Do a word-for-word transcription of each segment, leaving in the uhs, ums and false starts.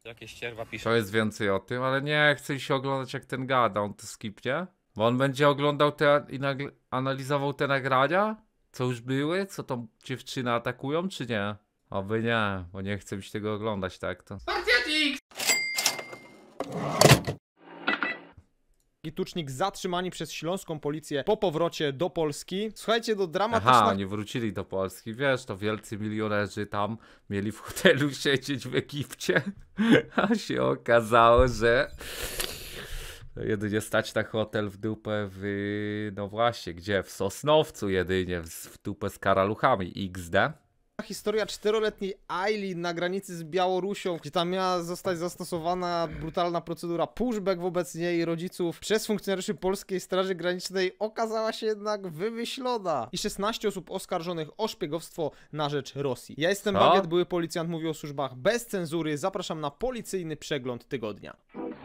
Jakieś ścierwa pisze. To jest więcej o tym, ale nie chcę się oglądać jak ten gada, on to skipnie. Bo on będzie oglądał te i nagl- analizował te nagrania, co już były, co tam dziewczyny atakują, czy nie? Oby nie, bo nie chcę mi się tego oglądać tak to. I Tucznik zatrzymani przez śląską policję po powrocie do Polski. Słuchajcie, do dramatycznych... Aha, oni wrócili do Polski, wiesz, to wielcy milionerzy tam mieli w hotelu siedzieć w Egipcie, a się okazało, że jedynie stać na hotel w dupę w, no właśnie, gdzie? W Sosnowcu jedynie, w, w dupę z karaluchami, iks de. Historia czteroletniej Aili na granicy z Białorusią, gdzie tam miała zostać zastosowana brutalna procedura pushback wobec niej rodziców przez funkcjonariuszy Polskiej Straży Granicznej okazała się jednak wymyślona. I szesnaście osób oskarżonych o szpiegostwo na rzecz Rosji. Ja jestem Co? Bagiet, były policjant, mówi o służbach bez cenzury. Zapraszam na policyjny przegląd tygodnia.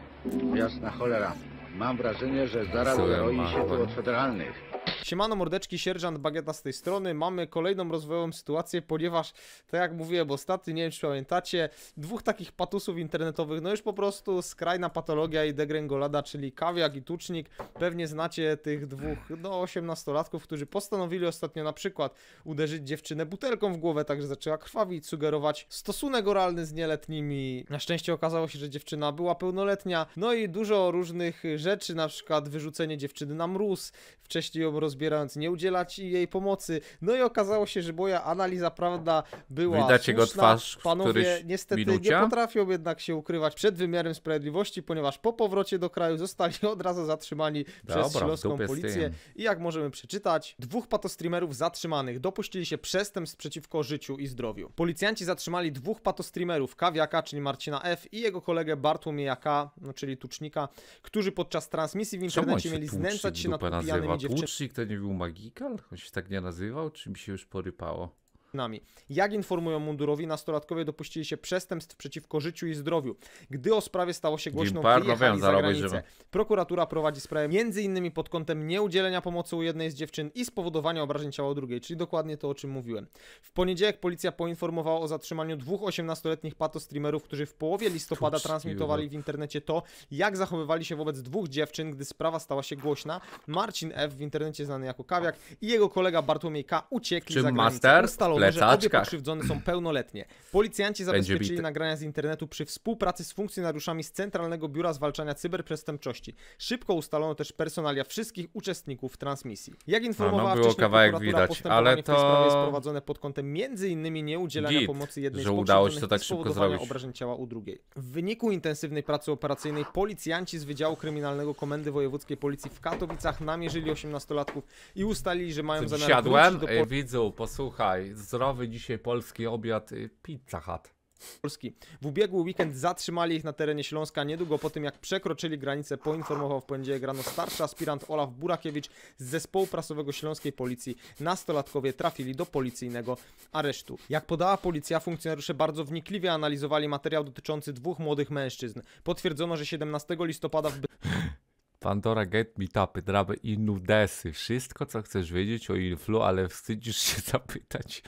Jasna cholera. Mam wrażenie, że zaraz Słuchaj, roi się Marwan. tu od federalnych. Siemano mordeczki, sierżant Bagieta z tej strony. Mamy kolejną rozwojową sytuację, ponieważ, tak jak mówiłem ostatnio, nie wiem czy pamiętacie, dwóch takich patusów internetowych, no już po prostu skrajna patologia i degrengolada, czyli Kawiak i Tucznik. Pewnie znacie tych dwóch, no osiemnastolatków, którzy postanowili ostatnio na przykład uderzyć dziewczynę butelką w głowę, także zaczęła krwawić, sugerować stosunek oralny z nieletnimi. Na szczęście okazało się, że dziewczyna była pełnoletnia, no i dużo różnych rzeczy, na przykład wyrzucenie dziewczyny na mróz, wcześniej ją rozbierając, nie udzielać jej pomocy. No i okazało się, że moja analiza prawda była Widać jego słuszna. twarz w Panowie któryś niestety minucie? nie potrafią jednak się ukrywać przed wymiarem sprawiedliwości, ponieważ po powrocie do kraju zostali od razu zatrzymani przez Dobra, w śląską dupie z policję. tym. I jak możemy przeczytać, dwóch patostreamerów zatrzymanych dopuścili się przestępstw przeciwko życiu i zdrowiu. Policjanci zatrzymali dwóch patostreamerów, Kawiaka, czyli Marcina F. i jego kolegę Bartłomieja K., no, czyli Tucznika, którzy podczas transmisji w Czemu on internecie się mieli Tłucznik znęcać się w nad dupę pijanymi nazywa? dziewczynami. Tłucznik to nie był Magical? On się tak nie nazywał? Czy mi się już porypało? Nami. Jak informują mundurowi, nastolatkowie dopuścili się przestępstw przeciwko życiu i zdrowiu. Gdy o sprawie stało się głośno, Gimpar, no wyjechali wiem, za zarobić, granicę. żeby- Prokuratura prowadzi sprawę między innymi pod kątem nieudzielenia pomocy u jednej z dziewczyn i spowodowania obrażeń ciała u drugiej, czyli dokładnie to, o czym mówiłem. W poniedziałek policja poinformowała o zatrzymaniu dwóch osiemnastoletnich patostreamerów, którzy w połowie listopada Tuczki, transmitowali w internecie to, jak zachowywali się wobec dwóch dziewczyn, gdy sprawa stała się głośna. Marcin F., w internecie znany jako Kawiak, i jego kolega Bartłomiej K. uciekli Czym za granicę. master? Ustalono, że obie Plecaczkach. pokrzywdzone są pełnoletnie. Policjanci zabezpieczyli bity. nagrania z internetu przy współpracy z funkcjonariuszami z Centralnego Biura Zwalczania Cyberprzestępczości. Szybko ustalono też personalia wszystkich uczestników transmisji. Jak informowała No, było wcześniej kawałek prokuratura, widać, postępowanie ale w tej sprawie jest to- prowadzone pod kątem między innymi nieudzielania Git, pomocy jednej że z udało się to pokrzywdzonych tak i szybko spowodowania zrobić. obrażeń ciała u drugiej. W wyniku intensywnej pracy operacyjnej policjanci z Wydziału Kryminalnego Komendy Wojewódzkiej Policji w Katowicach namierzyli osiemnastolatków i ustalili, że mają zamiar Siadłem? wrócić do Ej, widzu, posłuchaj, zdrowy dzisiaj polski obiad, y, Pizza Hut. Polski. W ubiegły weekend zatrzymali ich na terenie Śląska. Niedługo po tym, jak przekroczyli granicę, poinformował w poniedziałek rano starszy aspirant Olaf Burakiewicz z zespołu prasowego Śląskiej Policji. Nastolatkowie trafili do policyjnego aresztu. Jak podała policja, funkcjonariusze bardzo wnikliwie analizowali materiał dotyczący dwóch młodych mężczyzn. Potwierdzono, że siedemnastego listopada w Pandora Get Meetupy, draby i nudesy. Wszystko, co chcesz wiedzieć o influ, ale wstydzisz się zapytać.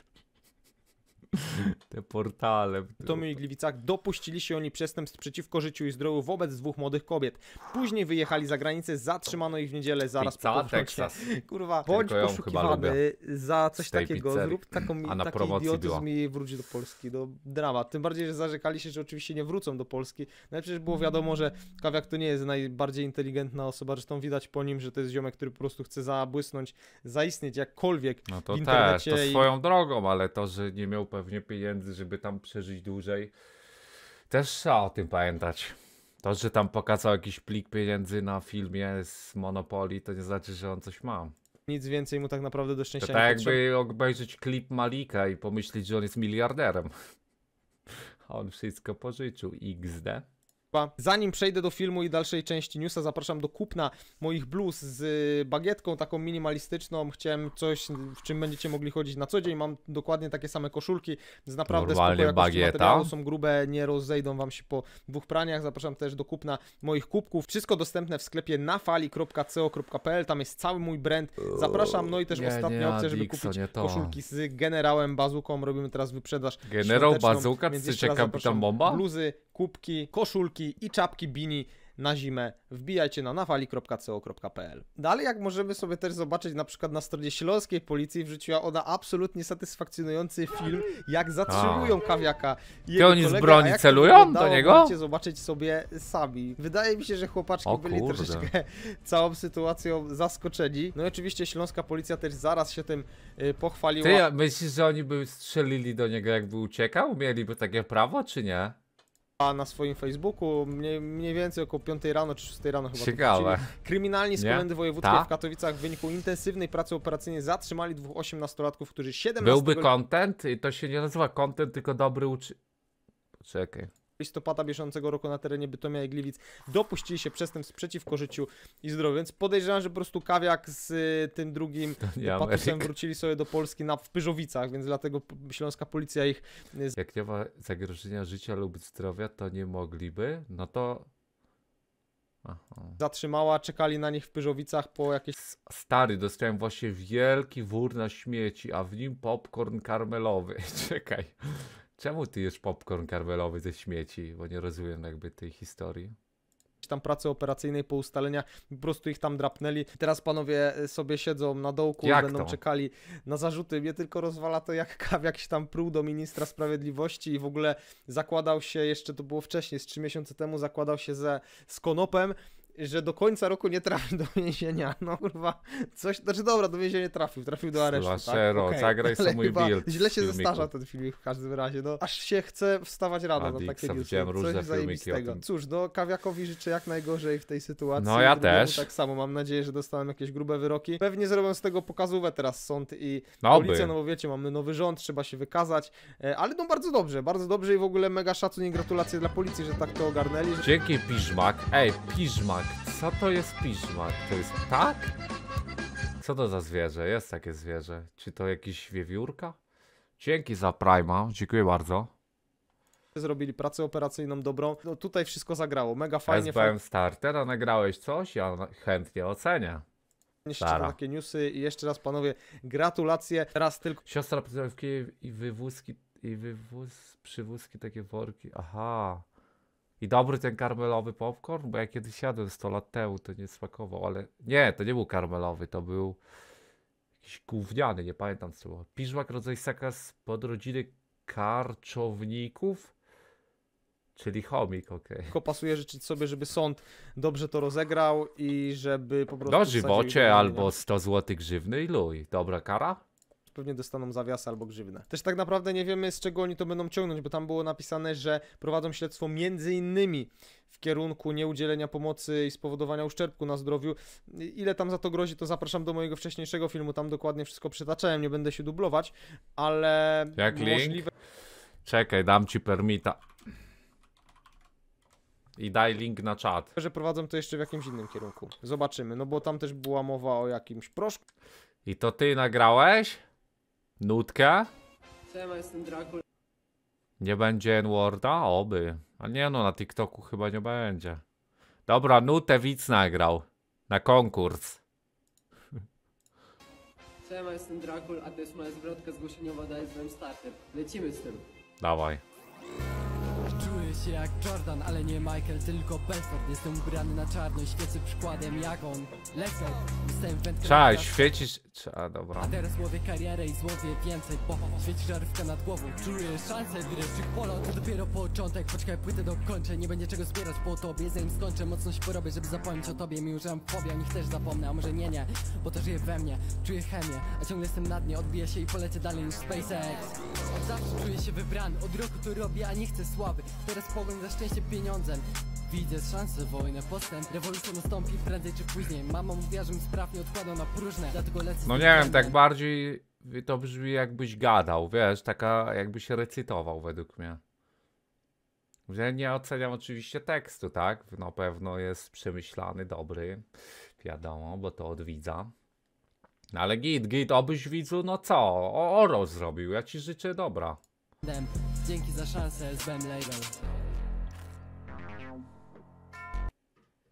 Te portale. Bytomiu i Gliwicach dopuścili się oni przestępstw przeciwko życiu i zdrowiu wobec dwóch młodych kobiet. Później wyjechali za granicę, zatrzymano ich w niedzielę zaraz Pizza, po powrocie. Teksas. Kurwa, Tylko bądź ją chyba poszukiwany za coś Z tej takiego, pizzerii. zrób taką, A na taki promocji idiotyzm była. i wróć do Polski. No, dramat. Tym bardziej, że zarzekali się, że oczywiście nie wrócą do Polski. No i przecież było wiadomo, że Kawiak to nie jest najbardziej inteligentna osoba, zresztą widać po nim, że to jest ziomek, który po prostu chce zabłysnąć, zaistnieć jakkolwiek No w to też, internecie. to i- swoją drogą, ale to, że nie miał pewnie pieniędzy, żeby tam przeżyć dłużej, też trzeba o tym pamiętać. To, że tam pokazał jakiś plik pieniędzy na filmie z Monopoly, to nie znaczy, że on coś ma. Nic więcej mu tak naprawdę do To szczęścia tak nie potrzeba. jakby obejrzeć klip Malika i pomyśleć, że on jest miliarderem. A on wszystko pożyczył. iks de. Zanim przejdę do filmu i dalszej części newsa, zapraszam do kupna moich bluz z bagietką taką minimalistyczną. Chciałem coś, w czym będziecie mogli chodzić na co dzień. Mam dokładnie takie same koszulki z naprawdę spoko Normalnie jakości bagieta. materiału. Są grube, nie rozejdą wam się po dwóch praniach. Zapraszam też do kupna moich kubków. Wszystko dostępne w sklepie nafali kropka co kropka pe el. Tam jest cały mój brand. Zapraszam. No i też Nie, ostatnia nie, opcja, żeby Adixo, kupić nie to. koszulki z generałem Bazuką. Robimy teraz wyprzedaż Generał świąteczną, Bazuka? więc Ty jeszcze raz Kapitan zapraszam. Bomba? Bluzy, kubki, koszulki i czapki bini na zimę. Wbijajcie na nawali kropka co kropka pe el. Dalej, jak możemy sobie też zobaczyć na przykład na stronie śląskiej policji, wrzuciła ona absolutnie satysfakcjonujący film, jak zatrzymują Kawiaka i jego oni z kolegę, broni a jak to celują wyglądało, do niego? możecie zobaczyć sobie sami. Wydaje mi się, że chłopaczki O byli kurde. troszeczkę całą sytuacją zaskoczeni. No i oczywiście śląska policja też zaraz się tym y, pochwaliła. Ty ja- myślisz, że oni by strzelili do niego, jakby uciekał? Mieliby takie prawo, czy nie? Na swoim Facebooku mniej, mniej więcej około piątej rano czy szóstej rano chyba. to Ciekawe. wrzucili. Kryminalni z Nie? Komendy Wojewódzkiej Ta? w Katowicach w wyniku intensywnej pracy operacyjnej zatrzymali dwóch osiemnastolatków, którzy siedemnastego Byłby content i to się nie nazywa content, tylko dobry uczy... Poczekaj. listopada bieżącego roku na terenie Bytomia i Gliwic dopuścili się przestępstw przeciwko życiu i zdrowiu. Więc podejrzewam, że po prostu Kawiak z y, tym drugim nie patusem Ameryka. wrócili sobie do Polski na, w Pyrzowicach, więc dlatego p- śląska policja ich y, Jak nie ma zagrożenia życia lub zdrowia, to nie mogliby, no to... Aha. zatrzymała, czekali na nich w Pyrzowicach po jakieś S- Stary, dostałem właśnie wielki wór na śmieci, a w nim popcorn karmelowy. Czekaj, czemu ty jesz popcorn karmelowy ze śmieci? Bo nie rozumiem jakby tej historii. tam pracy operacyjnej po ustalenia, po prostu ich tam drapnęli. Teraz panowie sobie siedzą na dołku i Jak będą to? czekali na zarzuty. Mnie tylko rozwala to, jak Kawiak się tam pruł do ministra sprawiedliwości i w ogóle zakładał się, jeszcze to było wcześniej, z trzy miesiące temu, zakładał się ze, z Konopem, że do końca roku nie trafi do więzienia. No kurwa, coś, znaczy dobra, do więzienia trafił, trafił do aresztu, tak? Slaszero, Okej. zagraj Ale sobie mój chyba build źle się z filmiku. zestarza ten filmik w każdym razie, no. Aż się chce wstawać rano na Adixa, takie newsy. widziałem różne Coś filmiki o zajebistego. tym. Cóż, no Kawiakowi życzę jak najgorzej w tej sytuacji. No ja Drugiemu też. tak samo, mam nadzieję, że dostaną jakieś grube wyroki. Pewnie zrobią z tego pokazówę teraz sąd i No policja, by. no bo wiecie, mamy nowy rząd, trzeba się wykazać, e, ale no bardzo dobrze, bardzo dobrze i w ogóle mega szacun i gratulacje dla policji, że tak to ogarnęli. Że... Dzięki Piżmak. Ej, Piżmak, co to jest Piżmak? To jest tak? Co to za zwierzę? Jest takie zwierzę. Czy to jakiś wiewiórka? Dzięki za Prima, dziękuję bardzo. Zrobili pracę operacyjną dobrą. No tutaj wszystko zagrało, mega fajnie, S B M Starter, a nagrałeś coś? Ja na- chętnie ocenię. fajnie się Stara. takie newsy i jeszcze raz panowie gratulacje. Raz tylko Siostra pracowała w Kijowie i wywózki, i wywóz, przywózki, takie worki. Aha. I dobry ten karmelowy popcorn? Bo ja kiedyś jadłem sto lat temu, to nie smakował, ale... Nie, to nie był karmelowy, to był... Jakiś gówniany, nie pamiętam co było. Piżmak, rodzaj ssaka z podrodziny karczowników? Czyli chomik, okej. tylko pasuje życzyć sobie, żeby sąd dobrze to rozegrał i żeby po prostu Do wsadzili do żywocie więzienia. albo sto złotych grzywny i luj. Dobra kara? Pewnie dostaną zawiasy albo grzywne. Też tak naprawdę nie wiemy, z czego oni to będą ciągnąć, bo tam było napisane, że prowadzą śledztwo między innymi w kierunku nieudzielenia pomocy i spowodowania uszczerbku na zdrowiu. Ile tam za to grozi, to zapraszam do mojego wcześniejszego filmu, tam dokładnie wszystko przytaczałem, nie będę się dublować, ale Jak link? możliwe, Czekaj, dam ci permita. I daj link na czat. że prowadzą to jeszcze w jakimś innym kierunku. Zobaczymy, no bo tam też była mowa o jakimś proszku. I to ty nagrałeś? Nutkę? Siema, jestem Dracul. Nie będzie N-Worda? Oby. A nie no, na TikToku chyba nie będzie. Dobra, nutę widz nagrał. Na konkurs. Siema, jestem Dracul, a to jest moja zwrotka zgłoszeniowa do S B M Starter. Lecimy z tym. Dawaj. Czuję się jak Jordan, ale nie Michael, tylko Bedford. Jestem ubrany na czarno i świecę przykładem jak on. Lecę, dostałem wędkę na Cześć, świecisz... Cze- A, dobra. a teraz łowię karierę i złowię więcej, bo świeci żarówka nad głową. Czuję szansę, dreszczyk polo, to dopiero początek. Poczekaj, płytę dokończę, nie będzie czego zbierać po tobie. Zanim skończę, mocno się porobię, żeby zapomnieć o tobie. Mimo, że mam fobię, o nich też zapomnę, a może nie, nie, bo to żyje we mnie. Czuję chemię, a ciągle jestem na dnie, odbiję się i polecę dalej niż SpaceX. Od zawsze czuję się wybrany, od roku to robię, a nie chcę sławy. Teraz pogoń za szczęście pieniądzem. Widzę szansę, wojnę, postęp. Rewolucja nastąpi prędzej czy później. Mama mówiła, żebym spraw nie odkładał na próżne, dlatego lecę z No tym nie wiem, trendem. tak bardziej to brzmi jakbyś gadał, wiesz, taka jakbyś recytował według mnie. Ja nie oceniam oczywiście tekstu, tak? Na pewno jest przemyślany, dobry, wiadomo, bo to od widza. No ale git, git, obyś widzu, no co, o, oro zrobił, ja ci życzę dobra. Dzięki za szansę, S B M Label.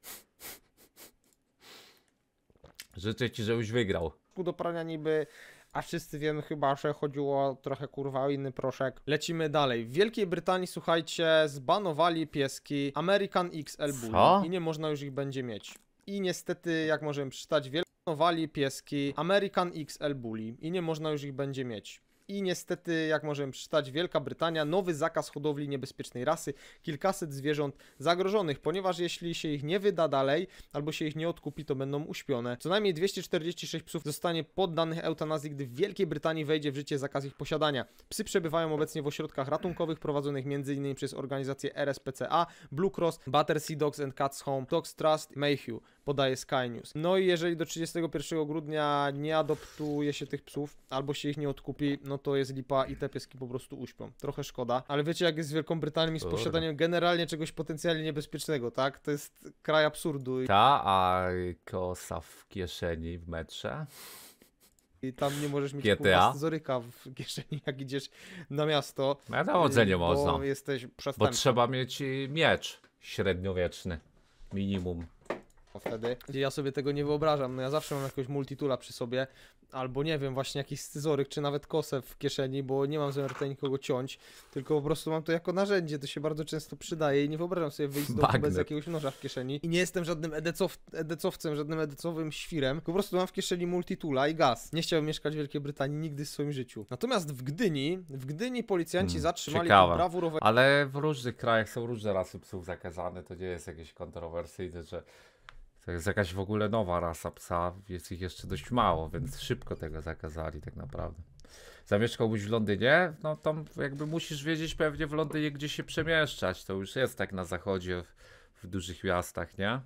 Życzę ci, żebyś wygrał. do prania niby A wszyscy wiemy chyba, że chodziło trochę kurwa o inny proszek. Lecimy dalej. W Wielkiej Brytanii, słuchajcie, zbanowali pieski American X L Co? Bully i nie można już ich będzie mieć. I niestety, jak możemy przeczytać, zbanowali pieski American X L Bully i nie można już ich będzie mieć. I niestety, jak możemy przeczytać, Wielka Brytania, nowy zakaz hodowli niebezpiecznej rasy, kilkaset zwierząt zagrożonych, ponieważ jeśli się ich nie wyda dalej, albo się ich nie odkupi, to będą uśpione. Co najmniej dwieście czterdzieści sześć psów zostanie poddanych eutanazji, gdy w Wielkiej Brytanii wejdzie w życie zakaz ich posiadania. Psy przebywają obecnie w ośrodkach ratunkowych prowadzonych m.in. przez organizację R S P C A, Blue Cross, Battersea Dogs and Cats Home, Dogs Trust, Mayhew, podaje Sky News. No i jeżeli do trzydziestego pierwszego grudnia nie adoptuje się tych psów, albo się ich nie odkupi, no to jest lipa i te pieski po prostu uśpią. Trochę szkoda, ale wiecie jak jest z Wielką Brytanią i z posiadaniem generalnie czegoś potencjalnie niebezpiecznego, tak? To jest kraj absurdu. Ta, a kosa w kieszeni w metrze? I tam nie możesz mieć G T A? kurwa scyzoryka w kieszeni, jak idziesz na miasto. Wiadomo, że nie bo można. jesteś Bo przestępcą. trzeba mieć y, miecz średniowieczny. Minimum. Wtedy. Ja sobie tego nie wyobrażam. No ja zawsze mam jakiegoś multitula przy sobie, albo nie wiem, właśnie jakiś scyzoryk, czy nawet kosę w kieszeni, bo nie mam zamiaru tutaj nikogo ciąć, tylko po prostu mam to jako narzędzie, to się bardzo często przydaje i nie wyobrażam sobie wyjść z domu Bagnet. bez jakiegoś noża w kieszeni. I nie jestem żadnym edecow edecowcem, żadnym edecowym świrem, po prostu mam w kieszeni multitula i gaz. Nie chciałbym mieszkać w Wielkiej Brytanii nigdy w swoim życiu. Natomiast w Gdyni, w Gdyni policjanci Hmm, zatrzymali ciekawe. brawurowe... Ale w różnych krajach są różne rasy psów zakazane, to nie jest jakieś kontrowersyjne, że to jest jakaś w ogóle nowa rasa psa, jest ich jeszcze dość mało, więc szybko tego zakazali tak naprawdę. Zamieszkałbyś w Londynie, no to jakby musisz wiedzieć pewnie w Londynie, gdzie się przemieszczać, to już jest tak na zachodzie, w, w dużych miastach, nie?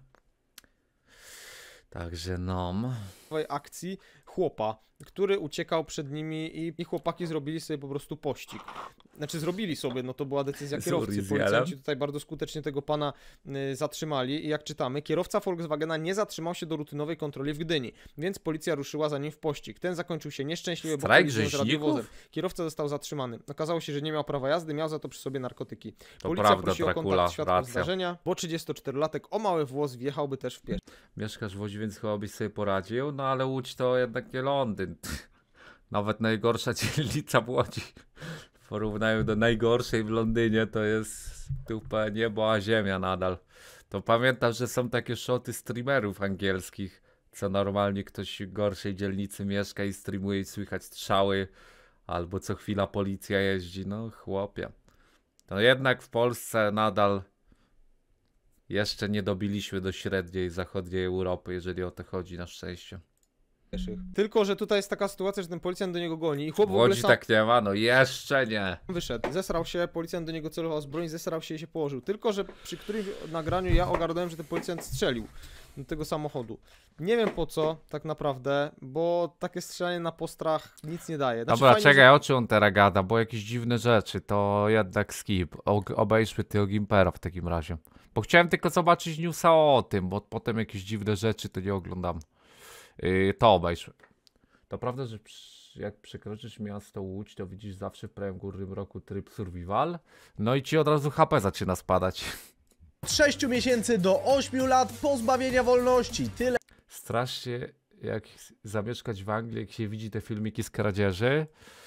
Także no... akcji chłopa, który uciekał przed nimi i, i chłopaki zrobili sobie po prostu pościg. Znaczy zrobili sobie, no to była decyzja kierowcy. Policjanci tutaj bardzo skutecznie tego pana y, zatrzymali i jak czytamy, kierowca Volkswagena nie zatrzymał się do rutynowej kontroli w Gdyni, więc policja ruszyła za nim w pościg. Ten zakończył się nieszczęśliwie, bo Strajk kolizją z radiowozem. rzeźników? Kierowca został zatrzymany. Okazało się, że nie miał prawa jazdy, miał za to przy sobie narkotyki. To Policja prawda, prosi o Dracula, kontakt świadków racja. zdarzenia, bo trzydziestoczterolatek o mały włos wjechałby też w pieszą. Mieszkasz w Łodzi, więc chyba byś sobie poradził, no ale Łódź to jednak nie Londyn. Nawet najgorsza dzielnica w Łodzi w porównaniu do najgorszej w Londynie to jest dupa niebo a ziemia nadal. To pamiętam, że są takie shoty streamerów angielskich, co normalnie ktoś w gorszej dzielnicy mieszka i streamuje i słychać strzały, albo co chwila policja jeździ, no chłopie. To jednak w Polsce nadal jeszcze nie dobiliśmy do średniej zachodniej Europy, jeżeli o to chodzi, na szczęście. Tylko, że tutaj jest taka sytuacja, że ten policjant do niego goni i chłop W w ogóle Łodzi sam tak nie ma, no jeszcze nie. wyszedł, zesrał się, policjant do niego celował z broni, zesrał się i się położył. Tylko, że przy którym nagraniu ja ogarnąłem, że ten policjant strzelił do tego samochodu. Nie wiem po co, tak naprawdę, bo takie strzelanie na postrach nic nie daje. Znaczy, Dobra, fajnie, czekaj, że... o czym on teraz gada, bo jakieś dziwne rzeczy, to jednak skip. O, obejrzmy tego Gimpera w takim razie. Bo chciałem tylko zobaczyć newsa o tym, bo potem jakieś dziwne rzeczy to nie oglądam. Yy, to obejrzmy. To prawda, że przy, jak przekroczysz miasto Łódź, to widzisz zawsze w prawym górnym rogu tryb survival, no i ci od razu H P zaczyna spadać. Od sześciu miesięcy do ośmiu lat pozbawienia wolności. Tyle Strasznie jak zamieszkać w Anglii, jak się widzi te filmiki z kradzieży.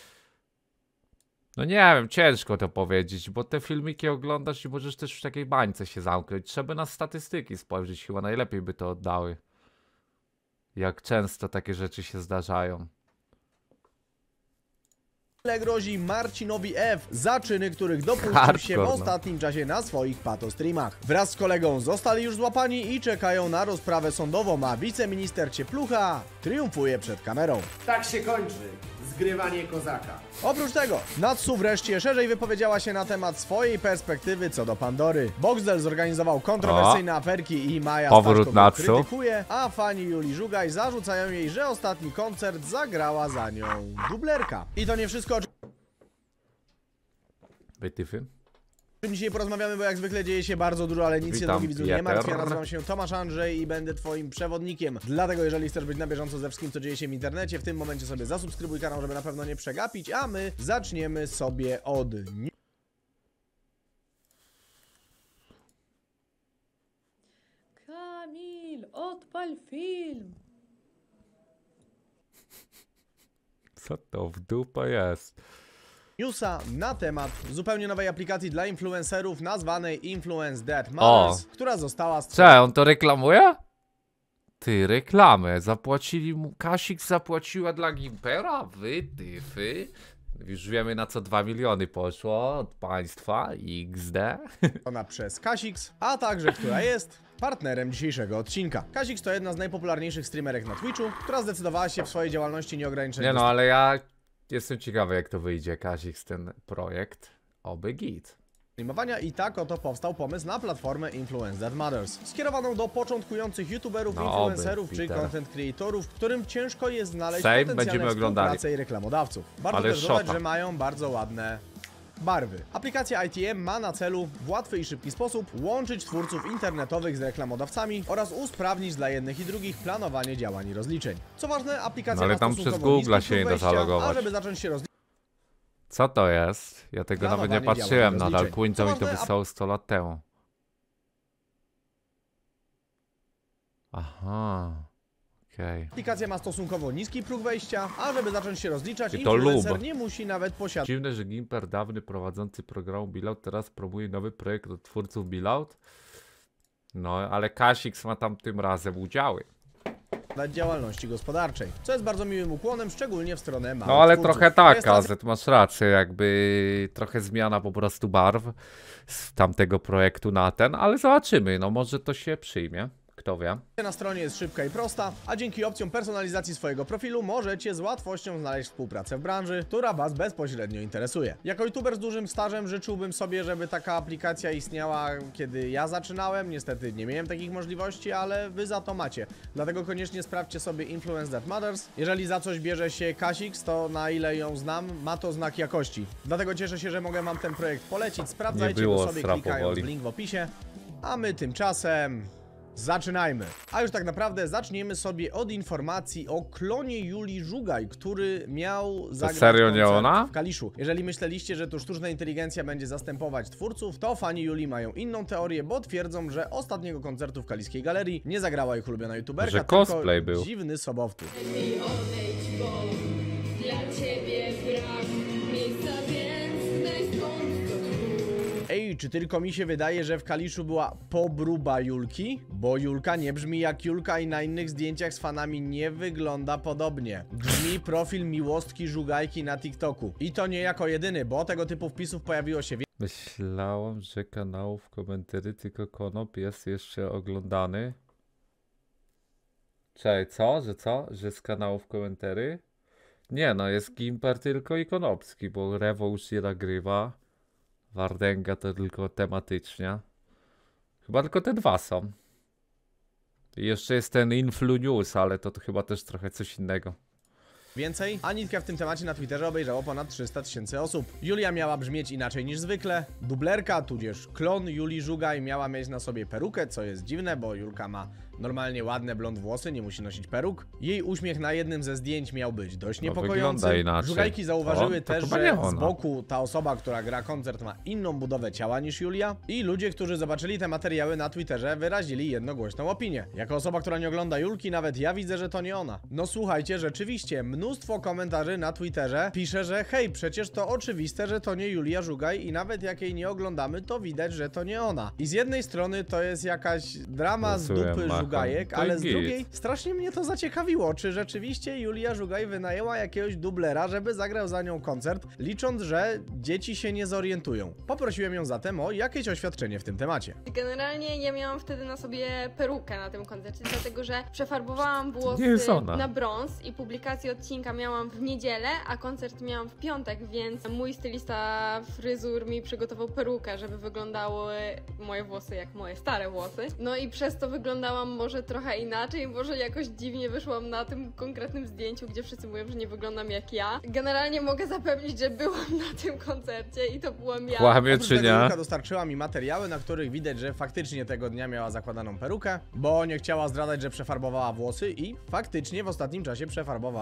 No nie wiem, ciężko to powiedzieć, bo te filmiki oglądasz i możesz też w takiej bańce się zamknąć. Trzeba na statystyki spojrzeć, chyba najlepiej by to oddały. Jak często takie rzeczy się zdarzają. grozi Marcinowi F. za czyny, których dopuścił Hardcore, się w no. ostatnim czasie na swoich patostreamach. Wraz z kolegą zostali już złapani i czekają na rozprawę sądową, a wiceminister Cieplucha triumfuje przed kamerą. Tak się kończy zgrywanie kozaka. Oprócz tego, Natsu wreszcie szerzej wypowiedziała się na temat swojej perspektywy co do Pandory. Boxdel zorganizował kontrowersyjne aferki i Maja Powrót Staszko go Natsu. krytykuje, a fani Julii Żugaj zarzucają jej, że ostatni koncert zagrała za nią dublerka. I to nie wszystko, o Wytyfy. czym dzisiaj porozmawiamy, bo jak zwykle dzieje się bardzo dużo, ale nic się Witam, drogi widzu nie Pieter. martw. Ja nazywam się Tomasz Andrzej i będę twoim przewodnikiem. Dlatego jeżeli chcesz być na bieżąco ze wszystkim, co dzieje się w internecie, w tym momencie sobie zasubskrybuj kanał, żeby na pewno nie przegapić, a my zaczniemy sobie od... Kamil, odpal film! Co to w dupę jest? Newsa na temat zupełnie nowej aplikacji dla influencerów nazwanej Influence That Matters, O. która została stworzona. Cze, on to reklamuje? Ty, reklamę. Zapłacili mu, Kasik zapłaciła dla Gimpera? Wy, ty, wy. Już wiemy, na co dwa miliony poszło od państwa. iks de. Ona przez Kasix, a także która jest partnerem dzisiejszego odcinka. Kasix to jedna z najpopularniejszych streamerek na Twitchu, która zdecydowała się w swojej działalności nieograniczenie Nie no, ale ja jestem ciekawy, jak to wyjdzie, Kasik, ten projekt. Oby git. streamowania i tak oto powstał pomysł na platformę Influence That Matters, skierowaną do początkujących youtuberów, No, influencerów oby, czy Twittera. content creatorów, którym ciężko jest znaleźć Same potencjalne będziemy oglądali. współpracę i reklamodawców. Warto Ale też dodać, szota. że mają bardzo ładne barwy. Aplikacja I T M ma na celu w łatwy i szybki sposób łączyć twórców internetowych z reklamodawcami oraz usprawnić dla jednych i drugich planowanie działań i rozliczeń. Co ważne, aplikacja No ale ma tam stosunkowo przez Google'a niski się nie próg da wejścia, zalogować. a żeby zacząć się rozliczać, Co to jest? Ja tego nawet nie Planowanie patrzyłem działań, nadal. rozliczeń. Quinto mi to Co ważne, wysłał sto lat temu. Aha. Okej. aplikacja ma stosunkowo niski próg wejścia, a żeby zacząć się rozliczać, I to influencer lub. nie musi nawet posiadać Dziwne, że Gimper, dawny prowadzący programu Billout, teraz promuje nowy projekt od twórców Billout. No, ale Kasik ma tam tym razem udziały. działalności gospodarczej, co jest bardzo miłym ukłonem, szczególnie w stronę małych No ale twórców. trochę To tak, jest teraz Azet, masz rację, jakby trochę zmiana po prostu barw z tamtego projektu na ten, ale zobaczymy, no może to się przyjmie, kto wie. na stronie jest szybka i prosta, a dzięki opcjom personalizacji swojego profilu możecie z łatwością znaleźć współpracę w branży, która Was bezpośrednio interesuje. Jako youtuber z dużym stażem życzyłbym sobie, żeby taka aplikacja istniała, kiedy ja zaczynałem. Niestety nie miałem takich możliwości, ale Wy za to macie. Dlatego koniecznie sprawdźcie sobie Influence That Matters. Jeżeli za coś bierze się Kasix, to na ile ją znam, ma to znak jakości. Dlatego cieszę się, że mogę Wam ten projekt polecić. Sprawdzajcie Nie było go sobie, stra klikając powoli. w link w opisie. A my tymczasem zaczynajmy. A już tak naprawdę zaczniemy sobie od informacji o klonie Julii Żugaj, który miał zagrać serio nie koncert ona? w Kaliszu. Jeżeli myśleliście, że tu sztuczna inteligencja będzie zastępować twórców, to fani Julii mają inną teorię, bo twierdzą, że ostatniego koncertu w Kaliskiej Galerii nie zagrała ich ulubiona youtuberka, Że tylko cosplay był. dziwny sobowtór. Odejdź, bo dla ciebie brak miejsca, więc daj stąd to tu. Ej, czy tylko mi się wydaje, że w Kaliszu była pobruba Julki? Bo Julka nie brzmi jak Julka i na innych zdjęciach z fanami nie wygląda podobnie. Brzmi profil miłostki Żugajki na TikToku. I to nie jako jedyny, bo tego typu wpisów pojawiło się Myślałam, że kanałów komentarzy tylko Konop jest jeszcze oglądany. Czekaj, co? Że co? Że z kanałów komentarzy? Nie no, jest Gimper tylko i Konopski, bo Rewo już nie nagrywa. Wardęga to tylko tematycznie. Chyba tylko te dwa są. I jeszcze jest ten Influ News, ale to, to chyba też trochę coś innego. więcej, a nitkę w tym temacie na Twitterze obejrzało ponad trzysta tysięcy osób. Julia miała brzmieć inaczej niż zwykle. Dublerka, tudzież klon Julii Żugaj miała mieć na sobie perukę, co jest dziwne, bo Julka ma normalnie ładne blond włosy, nie musi nosić peruk. Jej uśmiech na jednym ze zdjęć miał być dość No, niepokojący. wygląda inaczej. Żugajki zauważyły O, to też, chyba że nie ona. z boku ta osoba, która gra koncert, ma inną budowę ciała niż Julia. I ludzie, którzy zobaczyli te materiały na Twitterze, wyrazili jednogłośną opinię. Jako osoba, która nie ogląda Julki, nawet ja widzę, że to nie ona. No słuchajcie, rzeczywiście, mnóstwo komentarzy na Twitterze pisze, że hej, przecież to oczywiste, że to nie Julia Żugaj i nawet jak jej nie oglądamy, to widać, że to nie ona. I z jednej strony to jest jakaś drama z Rysuję dupy machą. Żugajek, To ale z git. drugiej strasznie mnie to zaciekawiło, czy rzeczywiście Julia Żugaj wynajęła jakiegoś dublera, żeby zagrał za nią koncert, licząc, że dzieci się nie zorientują. Poprosiłem ją zatem o jakieś oświadczenie w tym temacie. Generalnie ja miałam wtedy na sobie perukę na tym koncercie, dlatego że przefarbowałam włosy Nie jest ona. na brąz i publikację odcinka miałam w niedzielę, a koncert miałam w piątek, więc mój stylista fryzur mi przygotował perukę, żeby wyglądały moje włosy jak moje stare włosy. No i przez to wyglądałam może trochę inaczej, może jakoś dziwnie wyszłam na tym konkretnym zdjęciu, gdzie wszyscy mówią, że nie wyglądam jak ja. Generalnie mogę zapewnić, że byłam na tym koncercie i to byłam ja. Kłamie Oprócz czy tego nie? Julka dostarczyła mi materiały, na których widać, że faktycznie tego dnia miała zakładaną perukę, bo nie chciała zdradzać, że przefarbowała włosy i faktycznie w ostatnim czasie przefarbowała włosy.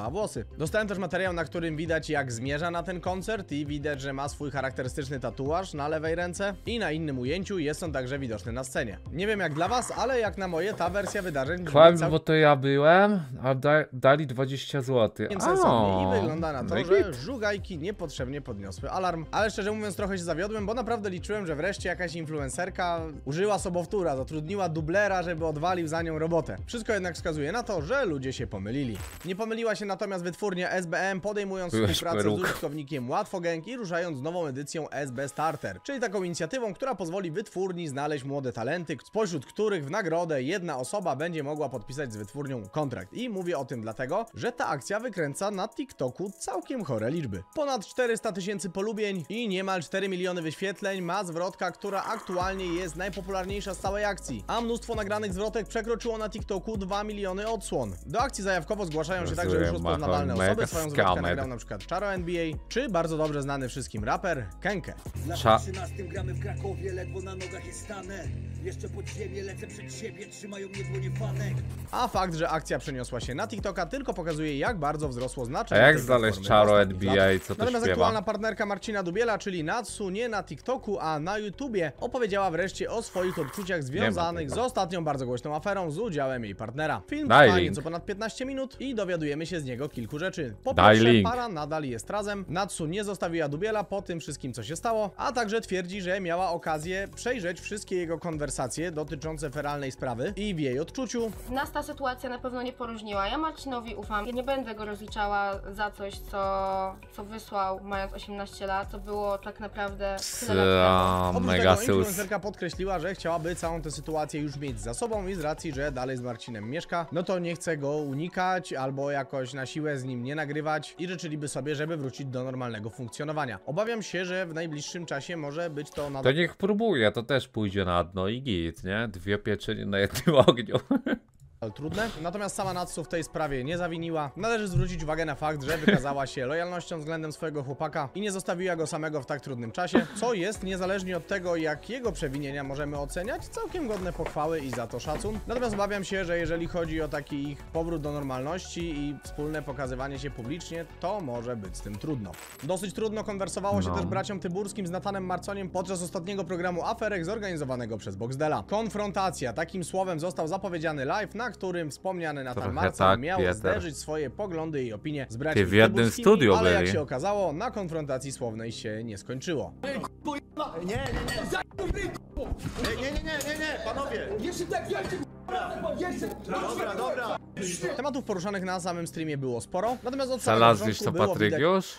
pracy. Dostałem też materiał, na którym widać jak zmierza na ten koncert i widać, że ma swój charakterystyczny tatuaż na lewej ręce i na innym ujęciu jest on także widoczny na scenie. Nie wiem jak dla was, ale jak na moje ta wersja wydarzeń Kłam, cał... bo to ja byłem, a da dali dwadzieścia złotych. sensownie i wygląda na to, no że żugajki niepotrzebnie podniosły alarm. Ale szczerze mówiąc trochę się zawiodłem, bo naprawdę liczyłem, że wreszcie jakaś influencerka użyła sobowtóra, zatrudniła dublera, żeby odwalił za nią robotę. Wszystko jednak wskazuje na to, że ludzie się pomylili. Nie pomyliła się natomiast wytwórnia S B M, podejmując Byłeś współpracę peruk. z użytkownikiem Łatwogang i ruszając z nową edycją S B Starter, czyli taką inicjatywą, która pozwoli wytwórni znaleźć młode talenty, spośród których w nagrodę jedna osoba będzie mogła podpisać z wytwórnią kontrakt. I mówię o tym dlatego, że ta akcja wykręca na TikToku całkiem chore liczby. Ponad czterysta tysięcy polubień i niemal cztery miliony wyświetleń ma zwrotka, która aktualnie jest najpopularniejsza z całej akcji, a mnóstwo nagranych zwrotek przekroczyło na TikToku dwa miliony odsłon. Do akcji zajawkowo zgłaszają się także już rozpoznawalne osoby. Swoją zwrotkę nagrał na przykład Czaro N B A, czy bardzo dobrze znany wszystkim raper Kenke. Cza... trzynastym gramy w Krakowie, ledwo na nogach jest stanę. Jeszcze pod ziemię lecę przed siebie, trzymają mnie dłonie fanek. A fakt, że akcja przeniosła się na TikToka tylko pokazuje jak bardzo wzrosło A znaczenie jak tej znaleźć platformy Czaro w N ostatnich B A, latach. co to Natomiast śpiewa? aktualna partnerka Marcina Dubiela, czyli Natsu, nie na TikToku, a na YouTubie, opowiedziała wreszcie o swoich odczuciach związanych z ostatnią bardzo głośną aferą z udziałem jej partnera. Film Daj trwa link. nieco ponad piętnaście minut i dowiadujemy się z niego kilku rzeczy. Po Daj pierwsze, link. para nadal jest razem, Natsu nie zostawiła Dubiela po tym wszystkim, co się stało, a także twierdzi, że miała okazję przejrzeć wszystkie jego konwersacje dotyczące feralnej sprawy i w jej odczuciu Nas ta sytuacja na pewno nie poróżniła. Ja Marcinowi ufam. Ja nie będę go rozliczała za coś, co, co wysłał mając osiemnaście lat. To było tak naprawdę tyle lat temu. Oprócz mega tego sus. influencerka podkreśliła, że chciałaby całą tę sytuację już mieć za sobą i z racji, że dalej z Marcinem mieszka, no to nie chce go unikać albo jakoś na siłę z nim nie nagrywać i życzyliby sobie, żeby wrócić do normalnego funkcjonowania. Obawiam się, że w najbliższym czasie może być to nadal... To niech próbuje, to też pójdzie na dno i git, nie? Dwie pieczenie na jednym ogniu. trudne. Natomiast sama Natsu w tej sprawie nie zawiniła. Należy zwrócić uwagę na fakt, że wykazała się lojalnością względem swojego chłopaka i nie zostawiła go samego w tak trudnym czasie, co jest, niezależnie od tego, jak jego przewinienia możemy oceniać, całkiem godne pochwały i za to szacun. Natomiast obawiam się, że jeżeli chodzi o taki ich powrót do normalności i wspólne pokazywanie się publicznie, to może być z tym trudno. Dosyć trudno konwersowało się No. też braciom Tyburskim z Natanem Marconiem podczas ostatniego programu Aferek zorganizowanego przez Boxdela. Konfrontacja, takim słowem został zapowiedziany live, na którym wspomniany Natan Trochę Marcon tak, miał Pieter. zderzyć swoje poglądy i opinie z braćmi Ty w jednym Tyburskimi, studiu ale jak byli. się okazało, na konfrontacji słownej się nie skończyło. Nie, nie, nie. Nie, nie, nie, nie, nie, panowie. Jeszcze tak, jeszcze jeszcze. Dobra, dobra. Tematów poruszanych na samym streamie było sporo, natomiast od samego Znalazłeś początku to, było Patryk, widać... już?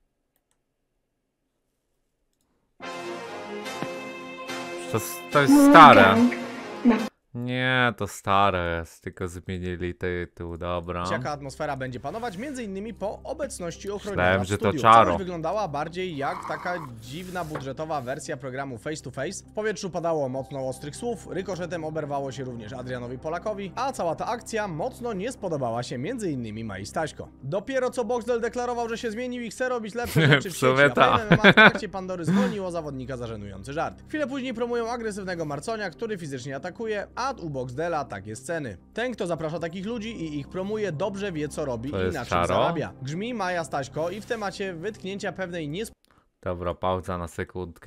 To, to jest stare. Nie, to stare jest, tylko zmienili tytuł, dobra. Jaka atmosfera będzie panować, między innymi po obecności ochroniarza Myślałem, w że to studiu. czaro. Całość wyglądała bardziej jak taka dziwna, budżetowa wersja programu Face to Face. W powietrzu padało mocno ostrych słów, rykoszetem oberwało się również Adrianowi Polakowi, a cała ta akcja mocno nie spodobała się między innymi Mai Staśko. Dopiero co Boxdel deklarował, że się zmienił i chce robić lepsze rzeczy w W sumie sieci, a ta. Fame M M A w trakcie Pandory zwolniło zawodnika za żenujący żart. Chwilę później promują agresywnego Marconia, który fizycznie atakuje, a u Boxdela takie sceny. Ten, kto zaprasza takich ludzi i ich promuje, dobrze wie, co robi To i jest na czym czaro? zarabia. Grzmi Maja Staśko i w temacie wytknięcia pewnej niesp... Dobra, pauza na sekundkę.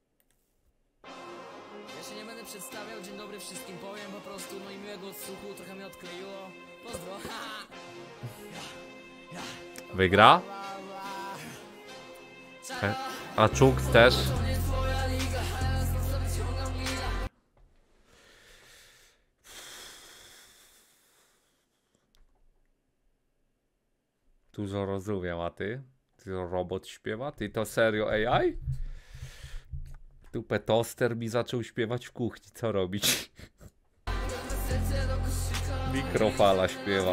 Ja się nie będę przedstawiał, dzień dobry wszystkim powiem po prostu, no i miłego odsłuchu, trochę mnie odkleiło. Pozdro, ha! Wygra? E, A Czuk też? Dużo rozumiem, a ty? Ty robot śpiewa? Ty to serio A I? Dupę toster mi zaczął śpiewać w kuchni, co robić? Mikrofala śpiewa.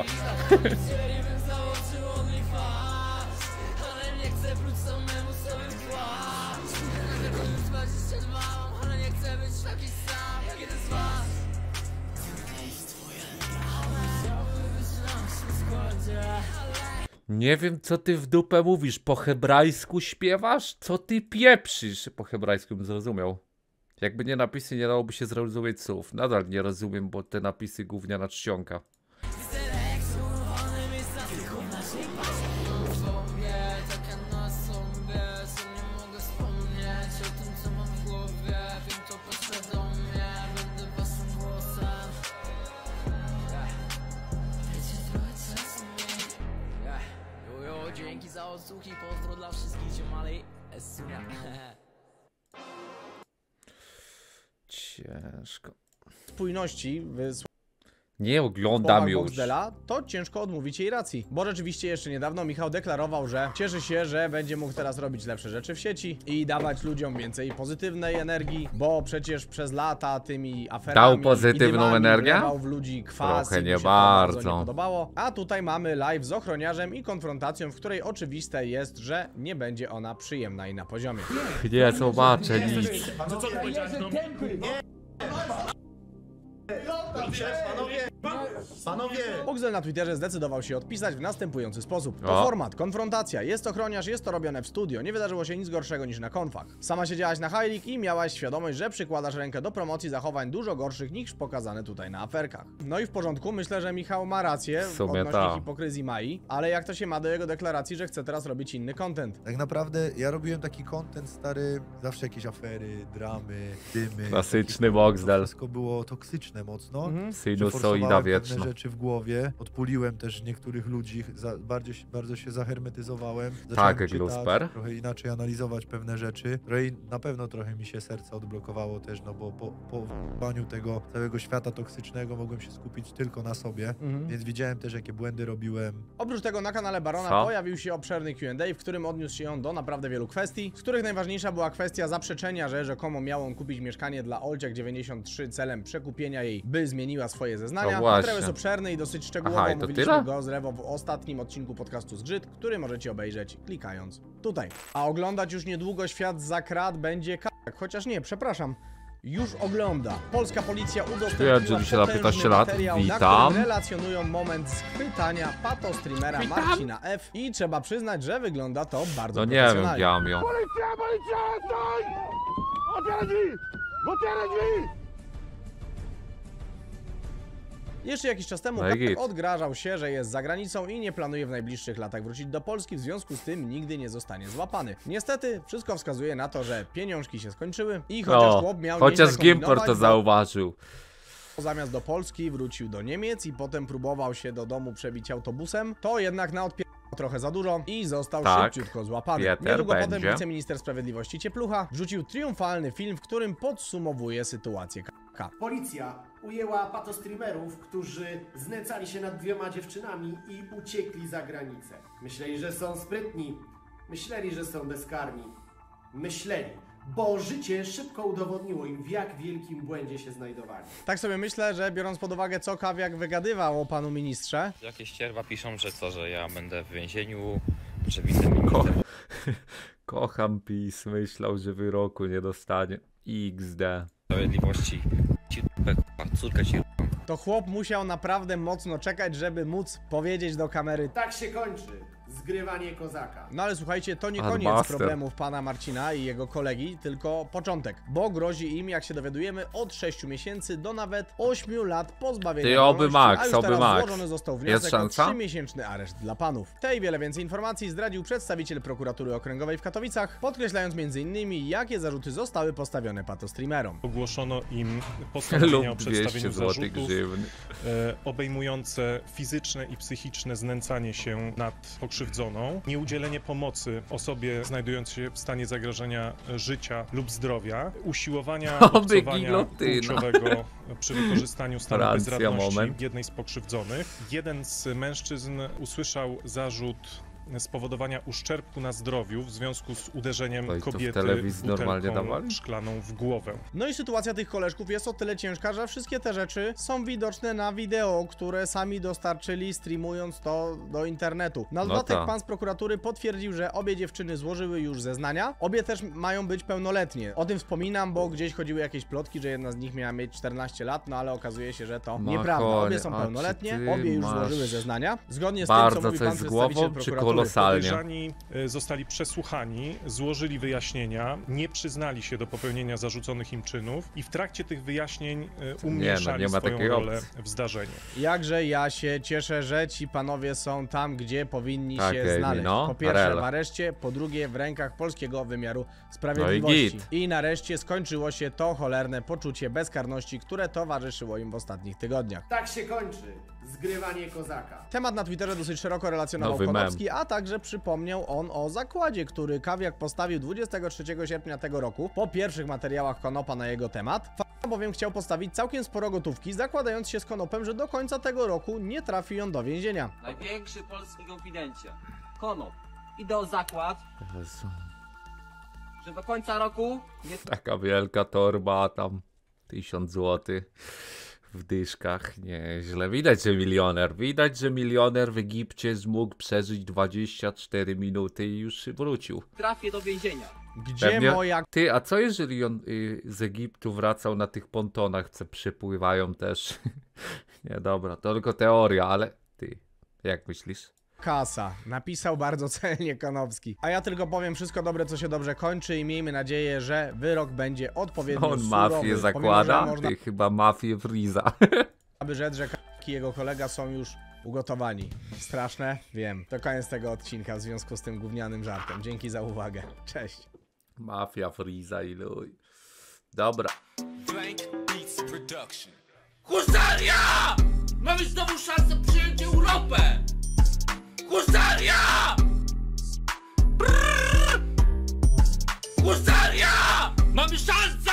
Nie wiem, co ty w dupę mówisz. Po hebrajsku śpiewasz? Co ty pieprzysz? Po hebrajsku bym zrozumiał. Jakby nie napisy, nie dałoby się zrozumieć słów. Nadal nie rozumiem, bo te napisy gówniana czcionka. suchi, pozdro dla wszystkich ziomali. Esunia. Ciężko. spójności w Nie oglądam już. Boxdela, to ciężko odmówić jej racji. Bo rzeczywiście jeszcze niedawno Michał deklarował, że cieszy się, że będzie mógł teraz robić lepsze rzeczy w sieci i dawać ludziom więcej pozytywnej energii, bo przecież przez lata tymi aferami dał pozytywną energię? wlewał w ludzi kwas. Trochę i nie mu się bardzo. To bardzo nie podobało. A tutaj mamy live z ochroniarzem i konfrontacją, w której oczywiste jest, że nie będzie ona przyjemna i na poziomie. Nie zobaczę nic. Co co powiedziałeś? Panowie! Panowie! Boxdel na Twitterze zdecydował się odpisać w następujący sposób. To O. format, konfrontacja, jest ochroniarz, jest to robione w studio, nie wydarzyło się nic gorszego niż na konfach. Sama siedziałaś na High League i miałaś świadomość, że przykładasz rękę do promocji zachowań dużo gorszych niż pokazane tutaj na aferkach. No i w porządku, myślę, że Michał ma rację W sumie odnośnie tak. hipokryzji Mai, ale jak to się ma do jego deklaracji, że chce teraz robić inny content? Tak naprawdę ja robiłem taki content stary, zawsze jakieś afery, dramy, dymy. Klasyczny takie- Boxdel. To wszystko było toksyczne mocno. Mhm. Sinusoida Przeforsowałem wieczna. pewne rzeczy w głowie, odpuliłem też niektórych ludzi, za, bardzo, się- bardzo się zahermetyzowałem. Zacząłem Tak, czytać, Glusper. trochę inaczej analizować pewne rzeczy. Trochę, na pewno trochę mi się serce odblokowało też, no bo po, po wpływaniu tego całego świata toksycznego mogłem się skupić tylko na sobie, Mhm. więc widziałem też jakie błędy robiłem. Oprócz tego na kanale Barona Co? pojawił się obszerny Q and A, w którym odniósł się on do naprawdę wielu kwestii, z których najważniejsza była kwestia zaprzeczenia, że rzekomo miał on kupić mieszkanie dla Olciak dziewięćdziesiąt trzy celem przekupienia jej, by zmieniła swoje zeznania. No właśnie. Materiał jest obszerny i dosyć szczegółowo Aha, i to omówiliśmy tyle? go z Rewo w ostatnim odcinku podcastu Zgrzyt, który możecie obejrzeć klikając tutaj. A oglądać już niedługo Świat za krat będzie k***ak, chociaż nie, przepraszam. Już ogląda. Polska policja udostępniła Stwierdził się na potężny piętnaście lat. materiał, na Witam. którym relacjonują moment schwytania pato streamera Marcina F. I trzeba przyznać, że wygląda to bardzo No nie wiem, profesjonalnie. Giamio. Policja, policja, stój! Otwieraj drzwi! Otwieraj drzwi! Jeszcze jakiś czas temu No i Kacper git. odgrażał się, że jest za granicą i nie planuje w najbliższych latach wrócić do Polski, w związku z tym nigdy nie zostanie złapany. Niestety, wszystko wskazuje na to, że pieniążki się skończyły i chociaż O, chłop miał chociaż nieźle Gimpor kombinować, to bo zauważył. zamiast do Polski wrócił do Niemiec i potem próbował się do domu przebić autobusem, to jednak na odpier... trochę za dużo i został Tak. szybciutko złapany. Pieter Niedługo potem będzie. wiceminister sprawiedliwości Cieplucha wrzucił triumfalny film, w którym podsumowuje sytuację K. Policja ujęła patostreamerów, którzy znęcali się nad dwiema dziewczynami i uciekli za granicę. Myśleli, że są sprytni. Myśleli, że są bezkarni. Myśleli, bo życie szybko udowodniło im, w jak wielkim błędzie się znajdowali. Tak sobie myślę, że biorąc pod uwagę, co Kawiak wygadywał o panu ministrze, Jakieś ścierwa piszą, że co, że ja będę w więzieniu, że wiceminister... Ko Kocham PiS, myślał, że wyroku nie dostanie. iks de. Sprawiedliwości ci k***a, córka ci to chłop musiał naprawdę mocno czekać, żeby móc powiedzieć do kamery. Tak się kończy zgrywanie kozaka. No ale słuchajcie, to nie koniec Admaster. problemów pana Marcina i jego kolegi, tylko początek, bo grozi im, jak się dowiadujemy, od sześciu miesięcy do nawet ośmiu lat pozbawienia Ty, oby wolności, max, a już oby teraz max. złożony został Jest wniosek o szansa? trzymiesięczny areszt dla panów. Te i wiele więcej informacji zdradził przedstawiciel prokuratury okręgowej w Katowicach, podkreślając między innymi, jakie zarzuty zostały postawione patostreamerom. Ogłoszono im postanowienia o Lub przedstawieniu dwieście złotych zarzutów grzywny. e, obejmujące fizyczne i psychiczne znęcanie się nad pokrzywdzoną, nieudzielenie pomocy osobie znajdującej się w stanie zagrożenia życia lub zdrowia, usiłowania Oby obcowania gilotyna. płciowego przy wykorzystaniu stanu Francja, bezradności moment. jednej z pokrzywdzonych. Jeden z mężczyzn usłyszał zarzut spowodowania uszczerbku na zdrowiu w związku z uderzeniem To i to w kobiety telewizji normalnie butelką dawali? szklaną w głowę. No i sytuacja tych koleżków jest o tyle ciężka, że wszystkie te rzeczy są widoczne na wideo, które sami dostarczyli, streamując to do internetu. Na No dodatek ta. pan z prokuratury potwierdził, że obie dziewczyny złożyły już zeznania. Obie też mają być pełnoletnie. O tym wspominam, bo gdzieś chodziły jakieś plotki, że jedna z nich miała mieć czternaście lat, no ale okazuje się, że to Ma nieprawda. chory, Obie są a czy pełnoletnie, ty obie już masz złożyły zeznania. Zgodnie z bardzo tym, co mówi coś pan z przedstawiciel głową, czy prokuratury. kolosalnie? Podejrzani e, zostali przesłuchani, złożyli wyjaśnienia, nie przyznali się do popełnienia zarzuconych im czynów i w trakcie tych wyjaśnień e, umniejszali nie ma swoją takiej rolę opcji. w zdarzeniu. Jakże ja się cieszę, że ci panowie są tam, gdzie powinni Tak, się Amy, znaleźć. no, Po pierwsze rel. w areszcie, po drugie w rękach polskiego wymiaru sprawiedliwości. No i git. I nareszcie skończyło się to cholerne poczucie bezkarności, które towarzyszyło im w ostatnich tygodniach. Tak się kończy zgrywanie kozaka. Temat na Twitterze dosyć szeroko relacjonował Nowy mem. Konopski, a także przypomniał on o zakładzie, który Kawiak postawił dwudziestego trzeciego sierpnia tego roku, po pierwszych materiałach Konopa na jego temat. F bowiem chciał postawić całkiem sporo gotówki, zakładając się z Konopem, że do końca tego roku nie trafi on do więzienia. Największy polski konfidencie. Konop. Idę o zakład, Jezu. że do końca roku nie... Taka wielka torba, tam tysiąc złotych w dyszkach, nieźle. Widać, że milioner. Widać, że milioner w Egipcie mógł przeżyć dwadzieścia cztery minuty i już się wrócił. trafię do więzienia. Gdzie Pewnie- moja... Ty, a co jeżeli on y, z Egiptu wracał na tych pontonach, co przypływają też? Nie, dobra, to tylko teoria, ale ty, jak myślisz? kasa? Napisał bardzo celnie Konopski. A ja tylko powiem wszystko dobre, co się dobrze kończy i miejmy nadzieję, że wyrok będzie odpowiednio On surowy. mafię Pomimo, zakłada? że można Ty chyba mafię Freeza. aby rzec, że K i jego kolega są już ugotowani. Straszne? Wiem. To koniec tego odcinka w związku z tym gównianym żartem. Dzięki za uwagę. Cześć. Mafia Freeza i luj. Dobra. Husaria! Mamy znowu szansę przyjąć Europę! Husaria! Brrr! Husaria! Mamy szansę!